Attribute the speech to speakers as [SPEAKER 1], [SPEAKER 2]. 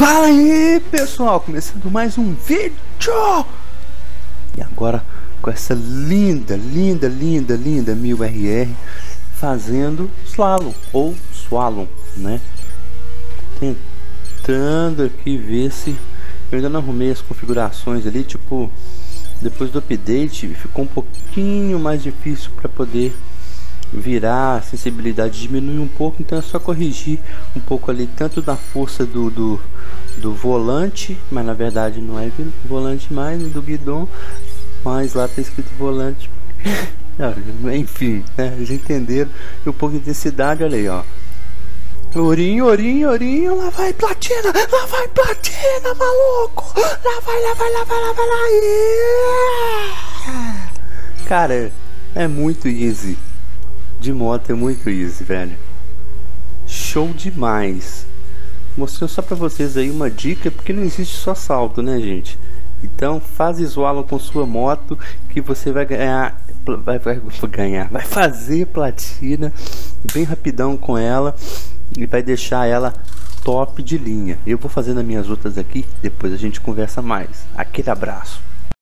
[SPEAKER 1] Fala aí pessoal, começando mais um vídeo. E agora com essa linda 1000RR fazendo slalom ou slalom, né? Tentando aqui ver se eu ainda não arrumei as configurações ali, tipo, depois do update ficou um pouquinho mais difícil para poder virar, a sensibilidade diminui um pouco, então é só corrigir um pouco ali, tanto da força do volante, mas na verdade não é volante mais, do guidão, mas lá tá escrito volante. Enfim, né, eles entenderam. E um pouco de intensidade, olha aí, ó. Ourinho, lá vai platina, maluco, lá vai. Yeah! Cara, é muito easy. De moto é muito easy, velho. Show demais. Mostrando só pra vocês aí uma dica, porque não existe só salto, né, gente? Então faz slalom com sua moto que você vai ganhar, vai fazer platina bem rapidão com ela e vai deixar ela top de linha. Eu vou fazendo as minhas outras aqui, depois a gente conversa mais. Aquele abraço.